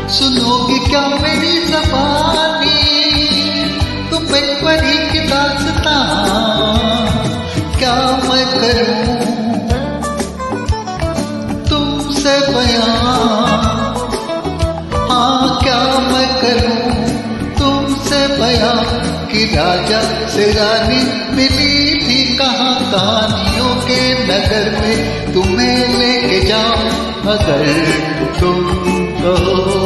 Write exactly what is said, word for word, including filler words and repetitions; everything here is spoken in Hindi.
सुनोगे क्या मेरी ज़बानी, तुम एक परी की दास्तां, क्या मैं करूं तुमसे बयां, हाँ क्या मैं करूं तुमसे बयां, कि राजा से रानी मिली थी कहाँ, कहानियों के नगर में तुम्हें लेके जाऊं अगर तुम कहो।